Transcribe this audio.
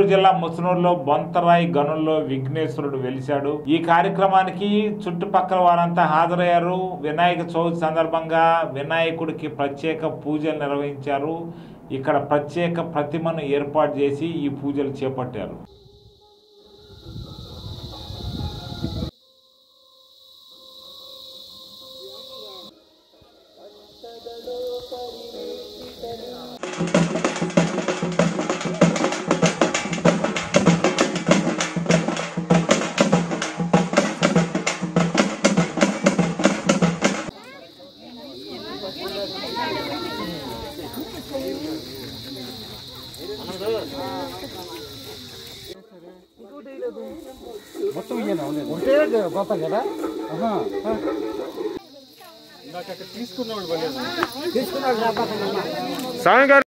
జిల్లా ముసునూరులో బొంతరాయి గనుల్లో విఘ్నేశ్వరుడు వెలిశాడు। ఈ కార్యక్రమానికి చుట్టుపక్కల వారంతా హాజరయ్యారు। వినాయక చవితి సందర్భంగా వినాయకుడికి ప్రత్యేక పూజలు నిర్వహించారు। ఇక్కడ ప్రత్యేక ప్రతిమను ఏర్పాటు చేసి ఈ పూజలు చేపట్టారు। మొత్తం ఉంటే గొప్ప కదా తీసుకున్నాడు